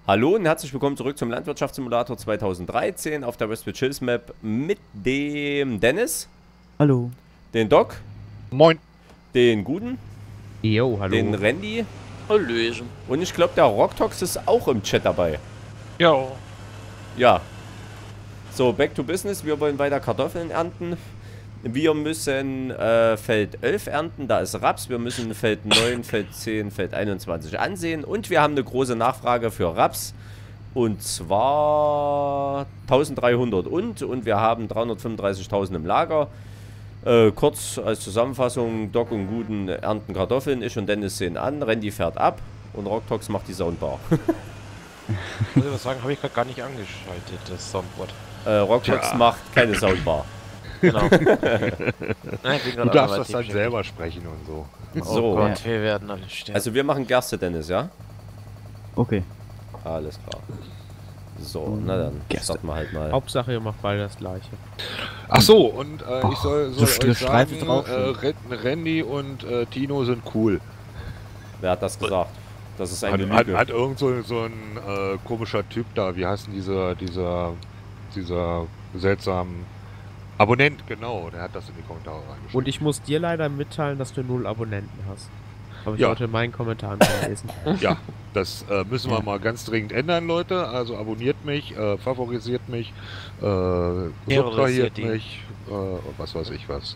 Hallo und herzlich willkommen zurück zum Landwirtschaftssimulator 2013 auf der Westwood Hills Map mit dem Dennis, Hallo. den Doc, Moin. den Guten, Jo, hallo. den Randy Hallöchen. und ich glaube der Rocktox ist auch im Chat dabei. Ja. Ja. So, back to business. Wir wollen weiter Kartoffeln ernten. Wir müssen Feld 11 ernten, da ist Raps. Wir müssen Feld 9, Feld 10, Feld 21 ansehen. Und wir haben eine große Nachfrage für Raps. Und zwar 1300 und wir haben 335.000 im Lager. Kurz als Zusammenfassung, Doc und Guten ernten Kartoffeln, ich und Dennis sehen an, Randy fährt ab und Rocktox macht die Soundbar. Muss ich was sagen, habe ich gerade gar nicht angeschaltet, das Soundboard. Rocktox macht keine Soundbar. Genau. Du darfst das dann selber sprechen und so. So. Oh Gott, wir werden alle sterben. Also wir machen Gerste, Dennis, ja? Okay. Alles klar. So, na dann starten wir halt mal. Hauptsache, ihr macht beide das gleiche. Ach so, und ich soll so euch Streifen sagen, drauf. Randy und Tino sind cool. Wer hat das gesagt? Das ist eine Hat Lüge. irgend so ein komischer Typ da, wie heißt denn dieser seltsamen Abonnent, genau, der hat das in die Kommentare reingeschrieben. Und ich muss dir leider mitteilen, dass du 0 Abonnenten hast. Aber ich Ja. wollte meinen Kommentar nicht lesen. Ja, das müssen wir mal ganz dringend ändern, Leute. Also abonniert mich, favorisiert mich, subtrahiert ihn. mich, was weiß ich was.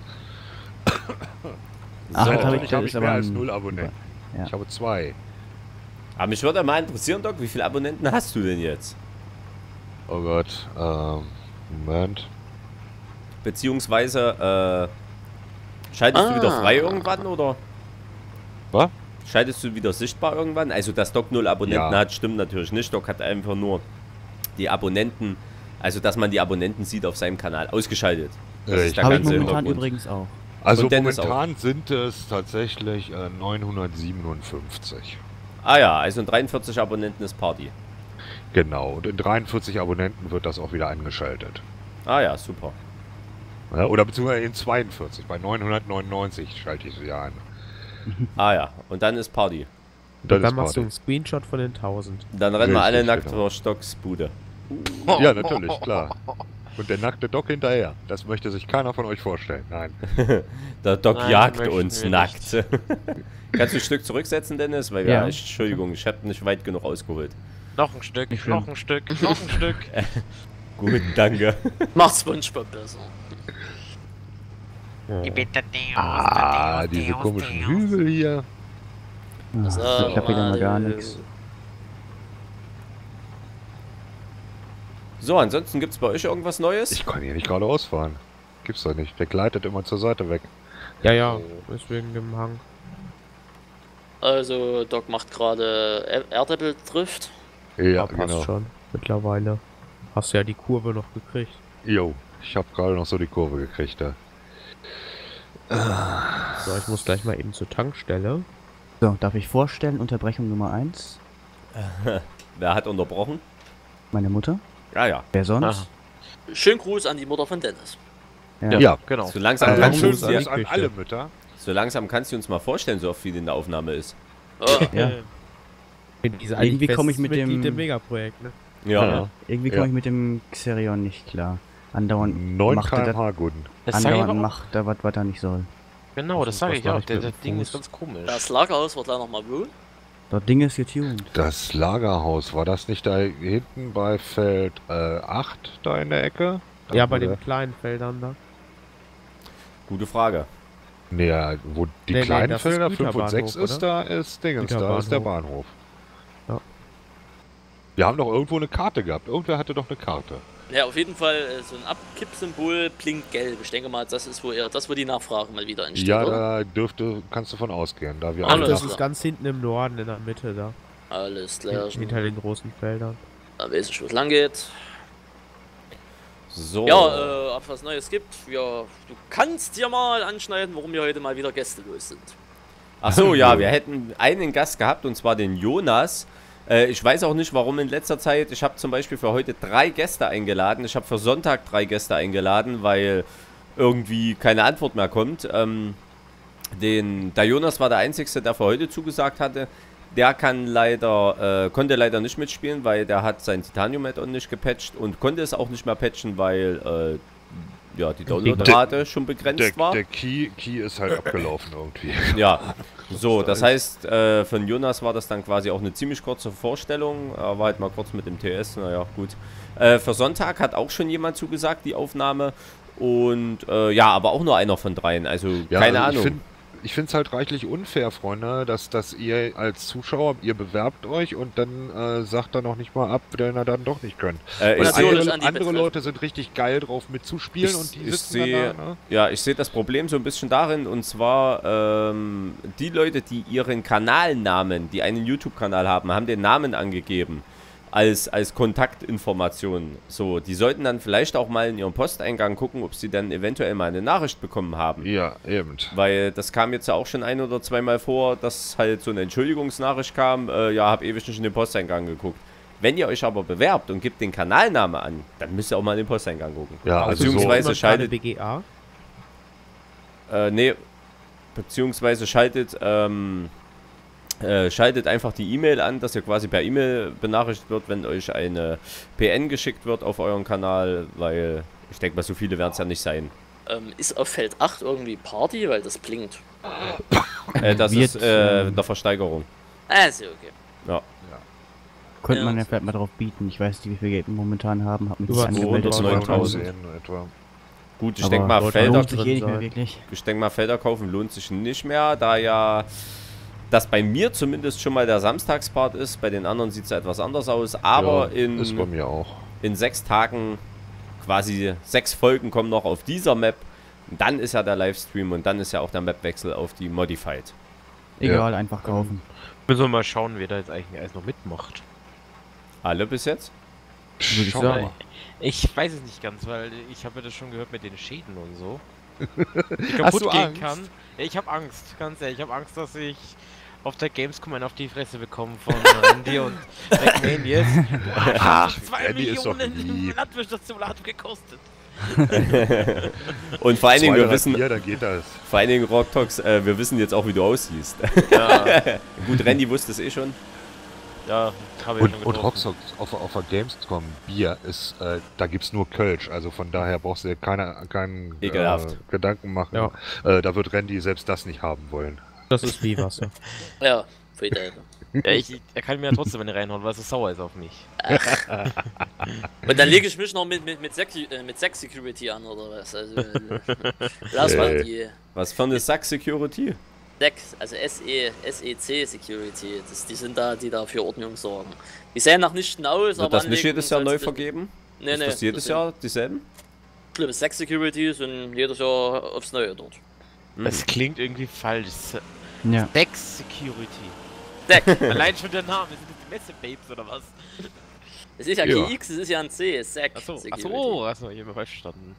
Ach, So. das habe Ich ich, habe ist mehr aber als ein- 0 Abonnenten. Ja. Ich habe 2. Aber mich würde mal interessieren, Doc, wie viele Abonnenten hast du denn jetzt? Oh Gott, Moment. Beziehungsweise, schaltest du wieder frei irgendwann, oder? Was? Schaltest du wieder sichtbar irgendwann? Also, dass Doc 0 Abonnenten Ja. hat, stimmt natürlich nicht. Doc hat einfach nur die Abonnenten, also dass man die Abonnenten sieht auf seinem Kanal, ausgeschaltet. Das ist der Habe ich ganze momentan Hintergrund. übrigens auch. Also Und Dennis momentan sind es tatsächlich 957. Ah ja, also in 43 Abonnenten ist Party. Genau, und in 43 Abonnenten wird das auch wieder angeschaltet. Ah ja, super. Ja, oder beziehungsweise in 42, bei 999 schalte ich sie ein. Ah ja, und dann ist Party. Dann Dann ist machst du Party. einen Screenshot von den 1000. Dann rennen wir alle Richtig, nackt genau. vor Stocks Bude. Ja, natürlich, klar. Und der nackte Doc hinterher. Das möchte sich keiner von euch vorstellen. Nein. Der Doc Nein, jagt möchten uns wir nackt. Kannst du ein Stück zurücksetzen, Dennis? Weil wir, Ja. Entschuldigung, ich habe nicht weit genug ausgeholt. Noch ein Stück, Nicht schlimm. noch ein Stück, noch ein Stück. Gut, danke. Macht SpongeBob besser. Diese komischen Hügel hier. Das klappt wieder mal gar nichts. So, ansonsten gibt es bei euch irgendwas Neues? Ich kann hier nicht geradeaus fahren. Gibt's doch nicht. Der gleitet immer zur Seite weg. Ja, ja, deswegen dem Hang. Also, Doc macht gerade Erdäpfeldrift. Ja, Passt genau. schon. Mittlerweile. Hast du ja die Kurve noch gekriegt. Jo, ich habe gerade noch so die Kurve gekriegt da. So, ich muss gleich mal eben zur Tankstelle. So, darf ich vorstellen, Unterbrechung Nummer 1. Wer hat unterbrochen? Meine Mutter. Ja, ja. Wer sonst? Aha. Schönen Gruß an die Mutter von Dennis. Ja, Genau. So langsam, schön kannst du Gruß uns, an die Gruß an Küche. alle Mütter. so langsam kannst du uns mal vorstellen, so oft wie in der Aufnahme ist. Ja. Irgendwie komme ich mit dem- Mitglied im Megaprojekt, ne? Ja. Irgendwie komme ich mit dem Xerion nicht klar. Andauernd 9 macht er km/h Guten. Das sage ich andauernd aber auch. macht er was er nicht soll. Genau, das sage Was ich mach auch. ich mit Das dem Ding Fuß? ist ganz komisch. Das Lagerhaus wird gleich nochmal wohnen. Das Ding ist getuned. Das Lagerhaus, war das nicht da hinten bei Feld 8 da in der Ecke? Da, Ja, wo bei der- den kleinen Feldern da. Gute Frage. Nee, wo die Nee, kleinen das ist Felder 5 und 6 Güterbahnhof, ist, da ist Dingens, da ist der Bahnhof. Ja. Wir haben doch irgendwo eine Karte gehabt. Irgendwer hatte doch eine Karte. Ja, auf jeden Fall so ein Abkippsymbol blinkt gelb. Ich denke mal, das ist wo die Nachfrage mal wieder entsteht, Ja, oder? da kannst du von ausgehen, da wir Alles alle Das klar. ist ganz hinten im Norden, in der Mitte da. Alles klar. Hinter den großen Feldern. Da weiß ich, wo es lang geht. So. Ja, ob es was Neues gibt. Ja, du kannst dir mal anschneiden, warum wir heute mal wieder gästelos sind. Ach so, ja, wir hätten einen Gast gehabt und zwar den Jonas. Ich weiß auch nicht, warum in letzter Zeit. Ich habe zum Beispiel für heute 3 Gäste eingeladen. Ich habe für Sonntag 3 Gäste eingeladen, weil irgendwie keine Antwort mehr kommt. Der Jonas war der Einzige, der für heute zugesagt hatte. Der kann leider, konnte leider nicht mitspielen, weil der hat sein Titanium-Add-on nicht gepatcht und konnte es auch nicht mehr patchen, weil ja, die Downloadrate schon begrenzt war. Der Key ist halt abgelaufen irgendwie. Ja, so, das heißt, für den Jonas war das dann quasi auch eine ziemlich kurze Vorstellung. Er war halt mal kurz mit dem TS, naja, gut. Für Sonntag hat auch schon jemand zugesagt, die Aufnahme. Und ja, aber auch nur einer von dreien, also Ja, keine also Ahnung. Ich finde es halt reichlich unfair, Freunde, dass ihr als Zuschauer, ihr bewerbt euch und dann sagt dann noch nicht mal ab, wenn ihr dann doch nicht könnt. Andere Leute sind richtig geil drauf mitzuspielen und die sitzen dann da, ne? Ja, ich sehe das Problem so ein bisschen darin, und zwar die Leute, die ihren Kanalnamen, die einen YouTube-Kanal haben, haben den Namen angegeben als Kontaktinformation. So, die sollten dann vielleicht auch mal in ihrem Posteingang gucken, ob sie dann eventuell mal eine Nachricht bekommen haben. Ja, eben. Weil das kam jetzt ja auch schon ein- oder zweimal vor, dass halt so eine Entschuldigungsnachricht kam, ja, hab ewig nicht in den Posteingang geguckt. Wenn ihr euch aber bewerbt und gebt den Kanalnamen an, dann müsst ihr auch mal in den Posteingang gucken. Ja, also beziehungsweise schaltet... BGA? Nee, beziehungsweise schaltet einfach die E-Mail an, dass ihr quasi per E-Mail benachrichtigt wird, wenn euch eine PN geschickt wird auf euren Kanal, weil ich denke mal, so viele werden es ja nicht sein. Ist auf Feld 8 irgendwie Party, weil das blinkt? Das ist eine Versteigerung. Also, okay. Ja. Könnte man ja vielleicht mal drauf bieten. Ich weiß nicht, wie viel Geld wir momentan haben. Hab mich Über nicht angemeldet. 200.000. etwa. Gut, ich Aber denke mal, lohnt sich nicht mehr wirklich. Felder kaufen lohnt sich nicht mehr, da ja das bei mir zumindest schon mal der Samstagspart ist. Bei den anderen sieht es ja etwas anders aus, aber Ja, ist bei mir auch. in 6 Tagen, quasi 6 Folgen kommen noch auf dieser Map. Dann ist ja der Livestream und dann ist ja auch der Mapwechsel auf die Modified. Egal, einfach kaufen. Müssen wir mal schauen, wer da jetzt eigentlich alles noch mitmacht. Alle bis jetzt? Würde ich Schau sagen. mal. Ich weiß es nicht ganz, weil ich habe ja das schon gehört mit den Schäden und so. Die Hast kaputt du gehen Angst? kann. Ja, ich habe Angst, ganz ehrlich. Ich habe Angst, dass ich auf der Gamescom einen auf die Fresse bekomme von Randy und McMahon jetzt. Ach, 2 Randy ist doch Millionen lieb. Landwirtschaftssimulator gekostet. Und vor allen Dingen, wir wissen, Bier, dann geht das. vor allen Dingen, Rocktox, wir wissen jetzt auch, wie du aussiehst. Ja, Gut, Randy wusste es eh schon. ja habe ich schon Und getroffen. Roxox auf der Gamescom Bier ist, da gibt's nur Kölsch, also von daher brauchst du dir keinen Ekelhaft. Gedanken machen. Ja. Da wird Randy selbst das nicht haben wollen. Das ist wie Wasser. Ja, Friede. Ja, er kann mir ja trotzdem eine reinhauen, weil es so sauer ist auf mich. Und dann lege ich mich noch mit Sex Security an, oder was? Also, lass mal die Was für eine Sack-Security? Sex, also SEC Security, die sind da, die da für Ordnung sorgen. Die sehen nach nichts aus, Wird aber das nicht jedes Jahr neu vergeben? Nee, Ist das jedes Jahr dieselben? Ich glaube, Sex Security sind jedes Jahr aufs Neue dort. Das klingt irgendwie falsch. Ja. Dex Security. Deck. Allein schon der Name, sind das die Messe-Babes oder was? Es ist ja Ja. GX, es ist ja ein C, Sack Achso, Security. achso, ich habe falsch verstanden.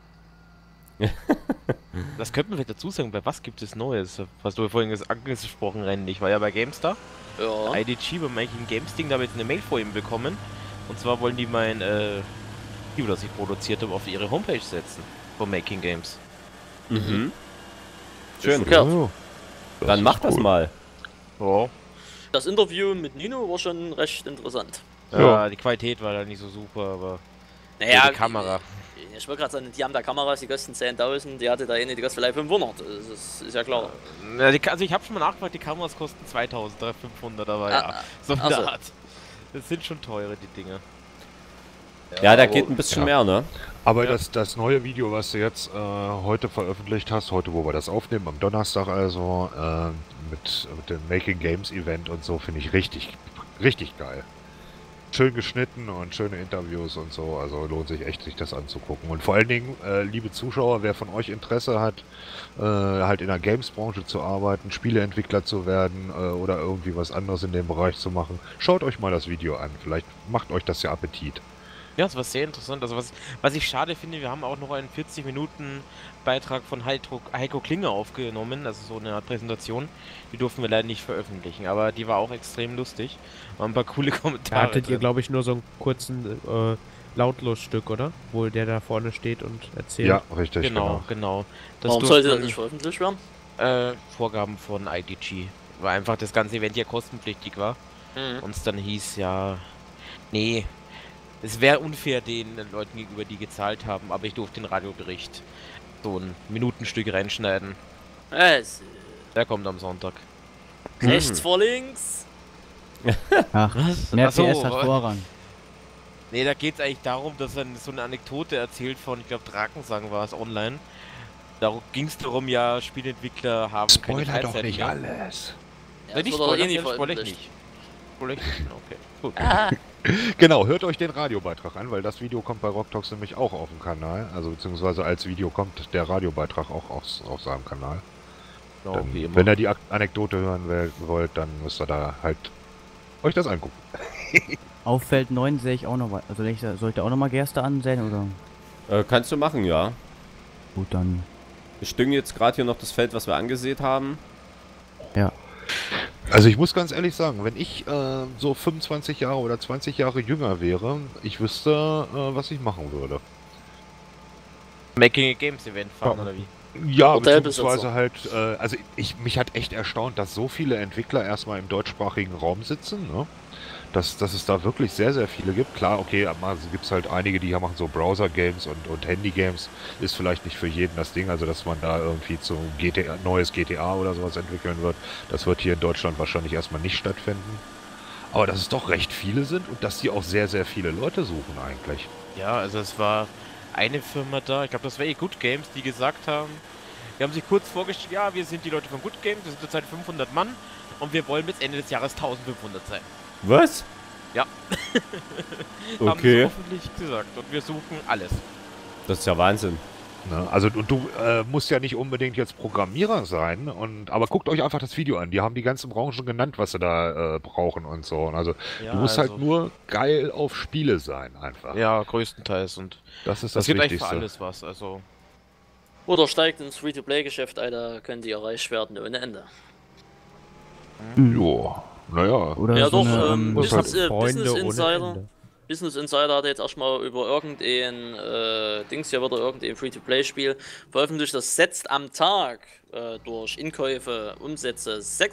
Das könnte man vielleicht dazu sagen, bei was gibt es Neues? Was du vorhin angesprochen, Randy. Ich war ja bei GameStar. Ja. IDG beim Making Games Ding, da habe ich jetzt eine Mail vor ihm bekommen. Und zwar wollen die mein Video, das ich produziert habe, auf ihre Homepage setzen. Von Making Games. Mhm. Schön. Ja. Oh, Dann mach das mal. Ja. Das Interview mit Nino war schon recht interessant. Ja, die Qualität war da nicht so super, aber Naja, die Kamera. Ich wollte gerade sagen, die haben da Kameras, die kosten 10.000, die hatte da eine, die kostet vielleicht 500. Das ist ja klar. Ja, also ich habe schon mal nachgefragt, die Kameras kosten 2.000, 500, aber ja, so eine also. Art. Das sind schon teure, die Dinge. Ja, da aber- geht ein bisschen ja. mehr, ne? Aber Ja. das neue Video, was du jetzt heute veröffentlicht hast, heute wo wir das aufnehmen, am Donnerstag also, mit dem Making Games Event und so, finde ich richtig geil. Schön geschnitten und schöne Interviews und so, also lohnt sich echt, sich das anzugucken. Und vor allen Dingen, liebe Zuschauer, wer von euch Interesse hat, halt in der Games-Branche zu arbeiten, Spieleentwickler zu werden oder irgendwie was anderes in dem Bereich zu machen, schaut euch mal das Video an. Vielleicht macht euch das ja Appetit. Ja, es war sehr interessant. Also was ich schade finde, wir haben auch noch einen 40-Minuten-Beitrag von Heiko Klinger aufgenommen, also so eine Art Präsentation. Die durften wir leider nicht veröffentlichen, aber die war auch extrem lustig. Waren ein paar coole Da Kommentare. hattet ihr, drin. glaube ich, nur so einen kurzen Lautlos-Stück, oder? Wo der da vorne steht und erzählt. Ja, richtig, Genau. Das Warum sollte das durften, nicht veröffentlicht werden? Vorgaben von IDG. weil einfach das ganze Event ja kostenpflichtig war. Und es dann hieß, ja, nee, es wäre unfair den Leuten gegenüber, die gezahlt haben, aber ich durfte den Radiobericht so ein Minutenstück reinschneiden. Der kommt am Sonntag. Rechts vor links. Ach, der Ach so, PS hat Vorrang. Nee, da geht es eigentlich darum, dass er so eine Anekdote erzählt von, ich glaube, Drakensang war es online. Da ging es darum, ja, Spielentwickler haben keine Spoiler doch Freizeit nicht mehr. alles. Ja, Nicht das wird aber spoilern, nie ja, spoiler ich veröffentlicht. nicht. Spoiler ich nicht, okay. Gut. Genau, hört euch den Radiobeitrag an, weil das Video kommt bei Rocktalks nämlich auch auf dem Kanal. Also beziehungsweise als Video kommt der Radiobeitrag auch auf seinem Kanal. Genau, Dann, wie immer. wenn ihr die Anekdote hören wollt, dann müsst ihr da halt euch das angucken. Auf Feld 9 sehe ich auch noch was. Also soll ich da auch noch mal Gerste ansehen oder? Kannst du machen, ja. Gut, dann. Ich dünge jetzt gerade hier noch das Feld, was wir angesehen haben. Ja. Also ich muss ganz ehrlich sagen, wenn ich so 25 Jahre oder 20 Jahre jünger wäre, ich wüsste, was ich machen würde. Making a Games Event fahren, oder wie? Ja, Hotelbesitzer. beziehungsweise halt, also mich hat echt erstaunt, dass so viele Entwickler erstmal im deutschsprachigen Raum sitzen, ne? Dass es da wirklich sehr, sehr viele gibt. Klar, okay, aber gibt es halt einige, die machen so Browser-Games und Handy-Games. Ist vielleicht nicht für jeden das Ding, also dass man da irgendwie zu neues GTA oder sowas entwickeln wird. Das wird hier in Deutschland wahrscheinlich erstmal nicht stattfinden. Aber dass es doch recht viele sind und dass die auch sehr, sehr viele Leute suchen eigentlich. Ja, also es war eine Firma da, ich glaube, das war Good Games, die gesagt haben, die haben sich kurz vorgestellt, ja, wir sind die Leute von Good Games, wir sind zurzeit 500 Mann und wir wollen bis Ende des Jahres 1500 sein. Was? Ja. Haben sie Okay. öffentlich gesagt und wir suchen alles. Das ist ja Wahnsinn. Ne? Also und du musst ja nicht unbedingt jetzt Programmierer sein, aber guckt euch einfach das Video an. Die haben die ganzen Branchen genannt, was sie da brauchen und so. Und also Ja, du musst also- halt nur geil auf Spiele sein einfach. Ja, größtenteils und Das ist das das gibt eigentlich Wichtigste. für alles was, also Oder steigt ins Free-to-Play-Geschäft ein, da können die erreicht werden ohne Ende. Jo, naja. Oder Ja, so doch, eine, muss Business, halt Business ohne Insider. Ende. Business Insider hat jetzt erstmal über irgendein Dings hier wieder irgendein Free-to-Play-Spiel veröffentlicht, das setzt am Tag durch Inkäufe Umsätze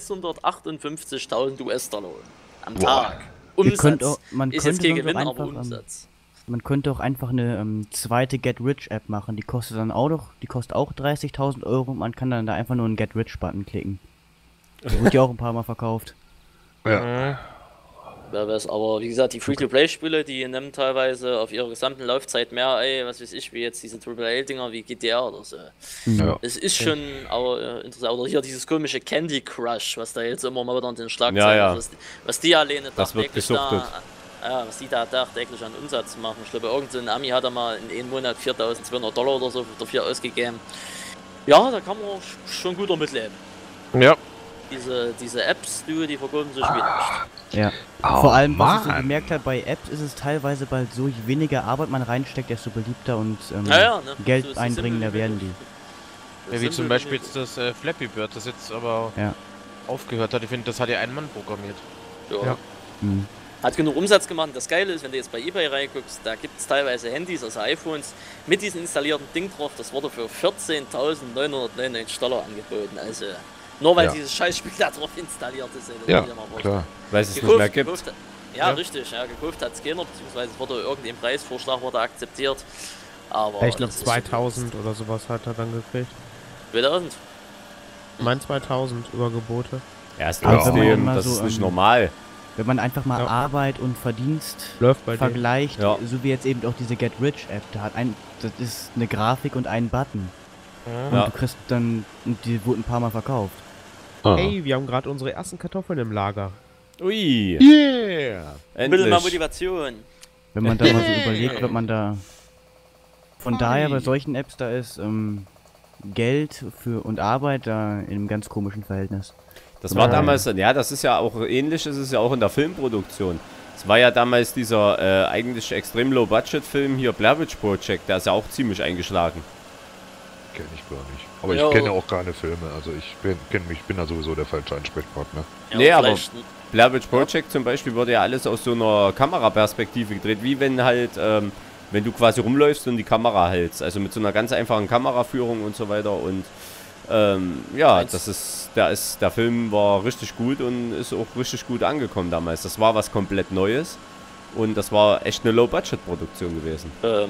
658.000 US-Dollar am Tag. Umsatz man ist könnte jetzt kein sonst auch Gewinn, aber einfach, Umsatz. Man könnte auch einfach eine zweite Get Rich App machen. Die kostet dann auch noch, die kostet auch 30.000 Euro. Man kann dann da einfach nur einen Get Rich Button klicken. Die wird ja auch ein paar Mal verkauft. Ja. Wer weiß, aber wie gesagt, die Free-to-Play-Spiele, die nehmen teilweise auf ihrer gesamten Laufzeit mehr ein, was weiß ich, wie jetzt diese AAA-Dinger wie GTA oder so. Ja. Es ist schon aber interessant. Oder hier dieses komische Candy Crush, was da jetzt immer mal wieder in den Schlagzeilen Ja, ja. ist. Was die alleine Das wird tagtäglich gesuchtet. was die da tagtäglich an Umsatz machen. Ich glaube, irgendein Ami hat da mal in einem Monat 4.200 Dollar oder so dafür ausgegeben. Ja, da kann man schon gut damit leben. ja. Diese Apps, die verkaufen sich wie nicht. Ja. Oh, Vor allem, was ich so Mann. gemerkt habe, bei Apps ist es teilweise bald so, je weniger Arbeit man reinsteckt, desto beliebter und Ne? Geld So ist es einbringender simpel werden die. Ja, wie Simpel zum Beispiel wie- jetzt das Flappy Bird, das jetzt aber Ja. aufgehört hat. Ich finde, das hat ja ein Mann programmiert. Ja. Ja. Hm. Hat genug Umsatz gemacht. Das Geile ist, wenn du jetzt bei eBay reinguckst, da gibt es teilweise Handys, also iPhones, mit diesem installierten Ding drauf. Das wurde für 14.999 Dollar angeboten. Also nur weil Ja. dieses Scheißspiel da drauf installiert ist. ey, das Ja, muss ich mal vorstellen. klar. Weil es es nicht mehr gibt. Gekauft, ja, richtig. Ja, gekauft hat es keiner, beziehungsweise wurde irgendein Preisvorschlag wurde akzeptiert. Aber Ich glaube das ist 2000 oder sowas hat er dann gekriegt. 2000. Mein 2000 Übergebote. Ja, ist Aber wenn man trotzdem, dann mal das so, ist nicht ähm, normal. Wenn man einfach mal Ja. Arbeit und Verdienst Läuft bei denen. vergleicht, Ja. so wie jetzt eben auch diese Get Rich App, das ist eine Grafik und ein Button. Und Ja. du kriegst dann, und die wurden ein paar Mal verkauft. Ah. Hey, wir haben gerade unsere ersten Kartoffeln im Lager. Ui, Yeah! Ein bisschen mal endlich. Motivation. Wenn man da mal so überlegt, wird man da. Von daher bei solchen Apps, da ist Geld und Arbeit da in einem ganz komischen Verhältnis. Das war Ja. damals, ja, das ist ja auch ähnlich, ist es ja auch in der Filmproduktion. Es war ja damals dieser eigentlich extrem Low-Budget-Film hier, Blair Witch Project, der ist ja auch ziemlich eingeschlagen. Kenne ich gar nicht. Aber Ja. ich kenne auch keine Filme, also ich bin da sowieso der falsche Ansprechpartner. Ja, Nee, aber- vielleicht- Blair Witch Project zum Beispiel wurde ja alles aus so einer Kameraperspektive gedreht, wie wenn halt, wenn du quasi rumläufst und die Kamera hältst. Also mit so einer ganz einfachen Kameraführung und so weiter und Ja, Meinst- der Film war richtig gut und ist auch richtig gut angekommen damals. Das war was komplett Neues und das war echt eine Low-Budget-Produktion gewesen.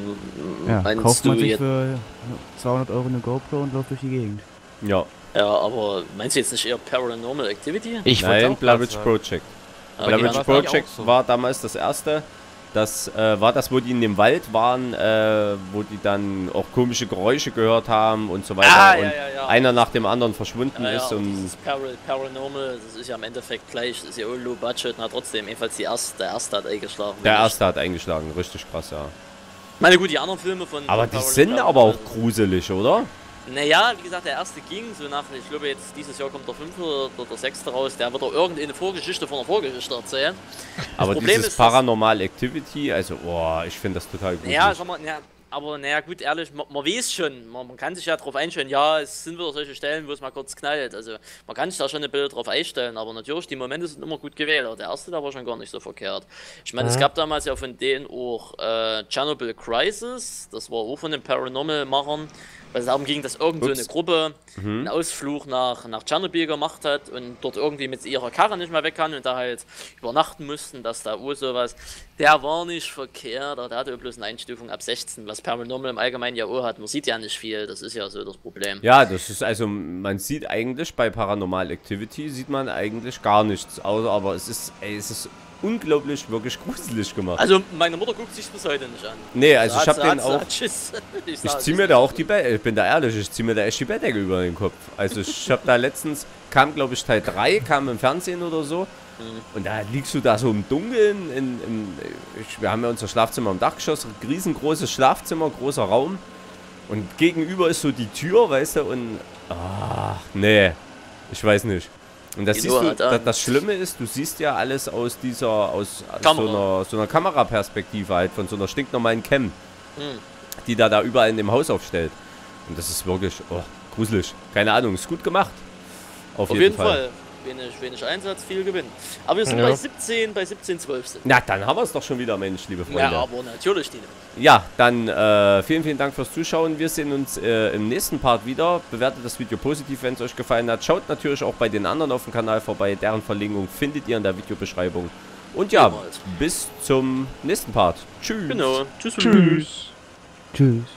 Ja, Meinst kauft du man sich jetzt, für 200 Euro eine GoPro und läuft durch die Gegend. Ja, ja, aber meinst du jetzt nicht eher Paranormal Activity? Ich wollte nein, auch Blair grad Witch sagen. Project. Okay, Blair ja, Witch das war Project auch so. war damals das erste. Das war das, wo die in dem Wald waren, wo die dann auch komische Geräusche gehört haben und so weiter. Ah, und ja. einer nach dem anderen verschwunden Ja, ist. ja, Und dieses Paranormal, das ist ja im Endeffekt gleich, das ist ja auch Low Budget, na trotzdem, jedenfalls der erste hat eingeschlagen. der erste hat eingeschlagen, richtig krass, ja. Meine gut, die anderen Filme von... Aber von die Paranormal- sind aber auch gruselig, oder? Naja, wie gesagt, der erste ging so nach, ich glaube jetzt dieses Jahr kommt der 5. oder der 6. raus, der wird doch irgendeine Vorgeschichte von einer Vorgeschichte erzählen. Aber Problem dieses ist, dass- Paranormal Activity, also, boah, ich finde das total gruselig. Naja, sag mal, ja, aber naja, gut, ehrlich, man weiß schon, man kann sich ja darauf einstellen, ja, es sind wieder solche Stellen, wo es mal kurz knallt. Also, man kann sich da schon ein Bild drauf einstellen, aber natürlich, die Momente sind immer gut gewählt. Aber der erste, der war schon gar nicht so verkehrt. Ich meine, es gab damals ja von denen auch Chernobyl Crisis, das war auch von den Paranormal-Machern, weil es darum ging, dass irgend so eine Gruppe einen Ausflug nach Tschernobyl gemacht hat und dort irgendwie mit ihrer Karre nicht mehr weg kann und da halt übernachten mussten, dass da auch sowas. Der war nicht verkehrt, der hatte bloß eine Einstufung ab 16, was Paranormal im Allgemeinen ja auch hat. Man sieht ja nicht viel, das ist ja so das Problem. Ja, das ist also, man sieht eigentlich bei Paranormal Activity, sieht man eigentlich gar nichts, außer, aber es ist unglaublich, wirklich gruselig gemacht. Also meine Mutter guckt sich bis heute nicht an. Nee, also ich Hat- hab den hat- auch, hat Schiss. ich zieh mir da auch die ich bin da ehrlich, ich zieh mir da echt die Bettdecke über den Kopf. Also ich hab da letztens, kam glaube ich Teil 3, kam im Fernsehen oder so. Und da liegst du da so im Dunkeln, wir haben ja unser Schlafzimmer im Dachgeschoss, ein riesengroßes Schlafzimmer, großer Raum. Und gegenüber ist so die Tür, weißt du, und, ach, nee, ich weiß nicht. Und das Die siehst Uhr du, hat an. das Schlimme ist, du siehst ja alles aus Kamera. so einer Kameraperspektive halt, von so einer stinknormalen Cam, die da überall in dem Haus aufstellt. Und das ist wirklich, gruselig. Keine Ahnung, ist gut gemacht. Auf Auf jeden Fall. Wenig Einsatz, viel Gewinn. Aber wir sind Ja. bei 17,12 sind. Na, dann haben wir es doch schon wieder, Mensch, liebe Freunde. Ja, aber natürlich, Dino. Ja, dann vielen Dank fürs Zuschauen. Wir sehen uns im nächsten Part wieder. Bewertet das Video positiv, wenn es euch gefallen hat. Schaut natürlich auch bei den anderen auf dem Kanal vorbei. Deren Verlinkung findet ihr in der Videobeschreibung. Und ja, Niemals. bis zum nächsten Part. Tschüss. Genau. Tschüss. Tschüss. Tschüss.